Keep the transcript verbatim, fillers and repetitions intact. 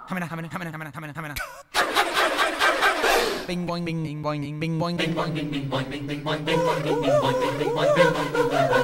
Bing boing bing bing boing bing bing boing bing boing bing bing boing bing bing boing bing boing bing bing boing bing bing boing bing boing bing boing.